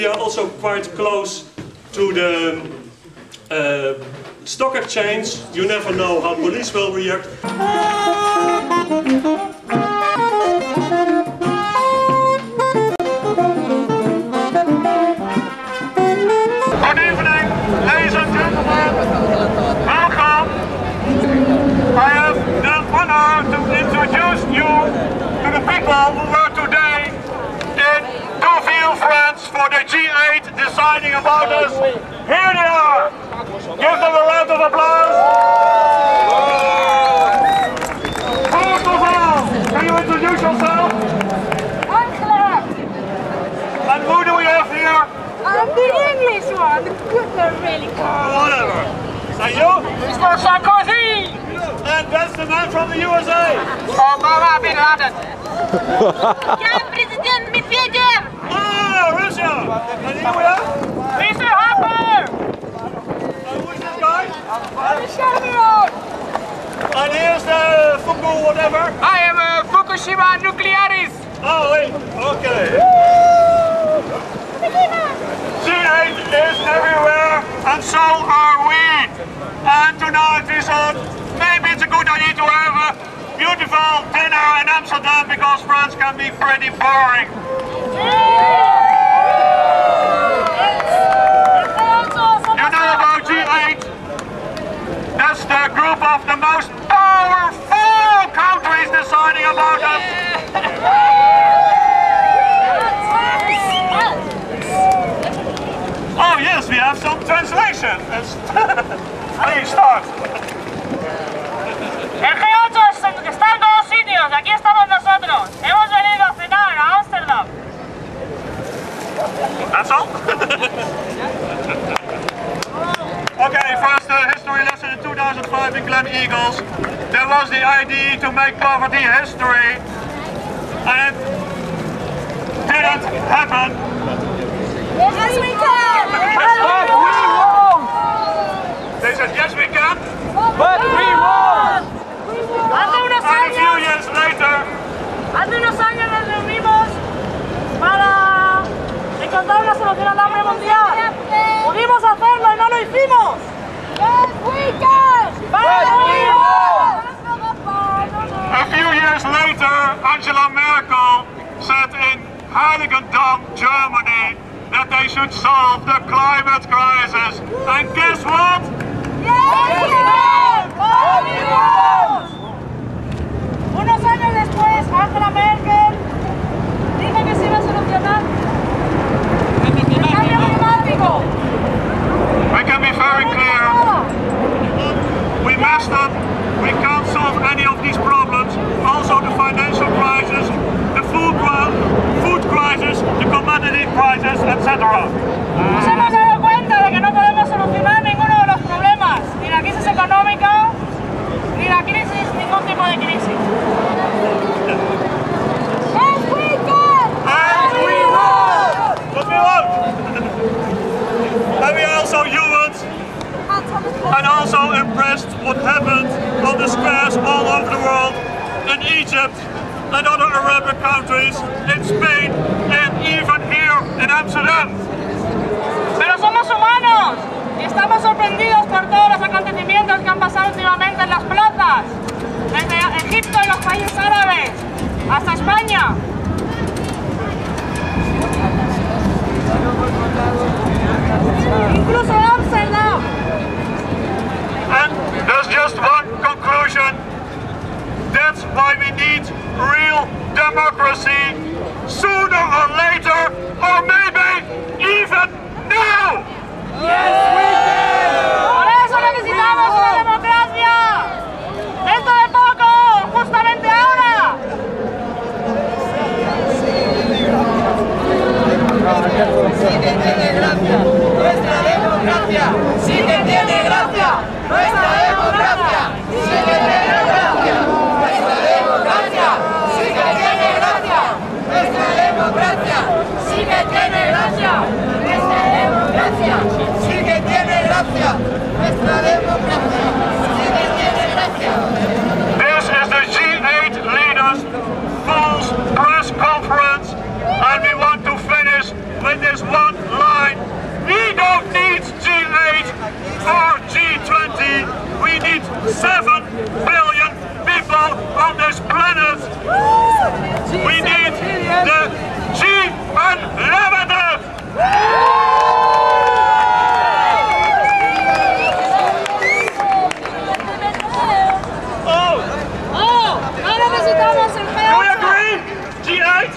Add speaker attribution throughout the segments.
Speaker 1: are also quite close to the stock exchange. You never know how police will react. Good evening, ladies and gentlemen. Welcome. I have the honor to introduce you to the people who were today in Deauville, France for the G8 deciding about us. Here they are. Give them a round of applause. First of all, can you introduce yourself?
Speaker 2: I'm Claire.
Speaker 1: And who do we have here?
Speaker 2: I'm the English one. They're really cool.
Speaker 1: Whatever. And you?
Speaker 2: Mr. Sarkozy.
Speaker 1: And that's the man from the USA.
Speaker 2: Obama Bin Laden. Я президент Медведев.
Speaker 1: Ah, Russia. And here we are?
Speaker 2: Mr. Harper.
Speaker 1: And who is this guy?
Speaker 2: Sharon.
Speaker 1: And here's the Fuku whatever.
Speaker 2: I am Fukushima Nuclearis.
Speaker 1: Oh, wait. Okay. G8 is everywhere, and so are we. And tonight we thought maybe it's a good idea to have a beautiful dinner in Amsterdam because France can be pretty boring. You know about G8? That's the group of the most powerful countries deciding about us. Oh yes, we have some translation. Please start.
Speaker 2: El G8 está en todos sitios. Aquí estamos nosotros. Hemos venido a cenar a Ámsterdam.
Speaker 1: That's all? Okay, first history lesson in 2005 in Glen Eagles. There was the idea to make poverty history, and it didn't happen.
Speaker 2: Yes, we can!
Speaker 1: But we won't! They said yes we can,
Speaker 2: But we won't!
Speaker 1: and a few years later,
Speaker 2: Hace unos años nos reunimos para encontrar una solución al hambre mundial. Pudimos hacerlo y no lo hicimos. Yes, we can! But we won't!
Speaker 1: a few years later, Angela Merkel said in Heiligendamm, Germany, that they should solve the climate crisis. And guess what?
Speaker 2: Unos años después, Angela Merkel dijo que se iba a solucionar el cambio climático.
Speaker 1: We can be very clear. We messed up. We can't solve any of these problems. Also the financial crisis, the food crisis, the commodity crisis, etc.
Speaker 2: Nos hemos dado cuenta de que no podemos solucionar ninguno de los problemas, ni la crisis económica, ni la crisis, ningún tipo de crisis.
Speaker 1: And we won't! But we won't! And we are also humans, and also impressed what happened on the squares all over the world, in Egypt and other Arabic countries, in Spain, and even here in Amsterdam.
Speaker 2: Pero somos humanos y estamos sorprendidos por todos los acontecimientos que han pasado últimamente en las plazas, desde Egipto y los países árabes hasta España. Incluso Ámsterdam.
Speaker 1: And there's just one conclusion. That's why we need real democracy sooner or later, or maybe even now!
Speaker 2: Por eso necesitamos una democracia. Dentro de poco, justamente ahora.
Speaker 3: Sí que tiene gracia, nuestra democracia. Sí que tiene gracia, nuestra democracia. Sí que tiene gracia, nuestra democracia. Sí que tiene gracia, nuestra democracia. Sí que tiene
Speaker 1: 7 billion people on this planet. We need the G-Unlimited.
Speaker 2: No necesitamos el
Speaker 1: Do we agree? G8?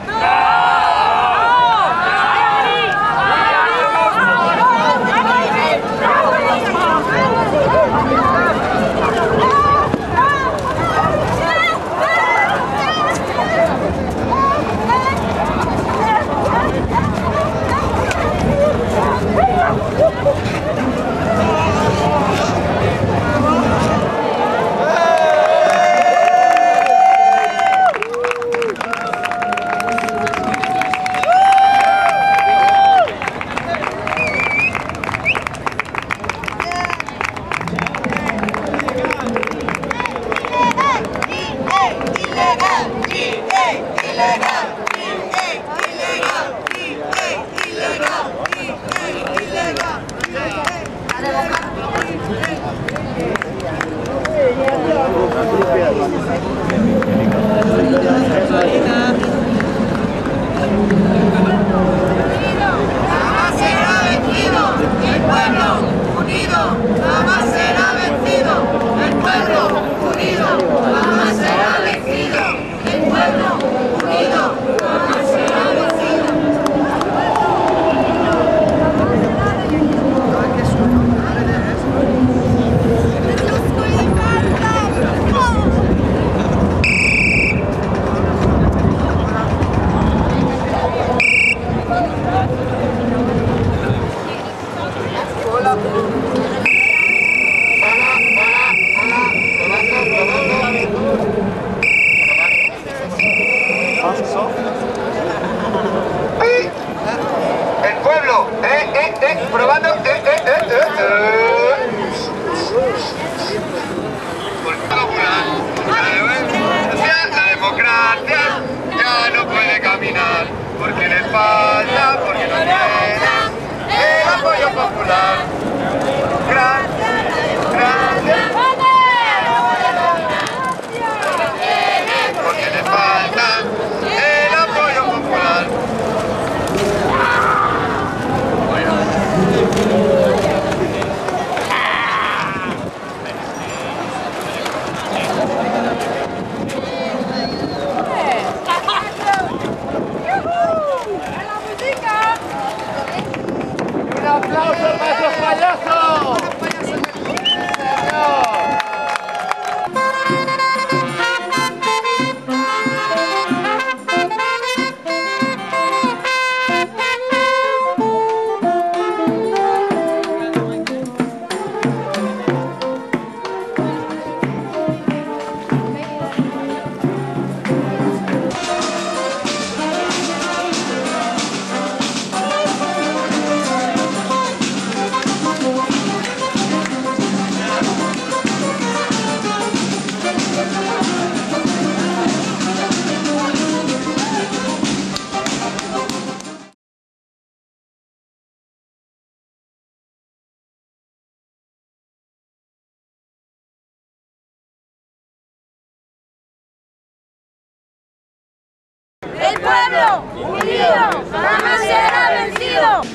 Speaker 3: Jamás será vencido, el pueblo unido, jamás será vencido, el pueblo unido, jamás será vencido, el pueblo unido, jamás será vencido.
Speaker 1: El pueblo, probando, la democracia ya no puede caminar, porque le falta, porque no tiene el apoyo popular. Gracias, gracias. Porque le falta el apoyo popular.
Speaker 3: ¡Un aplauso para esos payasos!
Speaker 2: El pueblo unido jamás será vencido.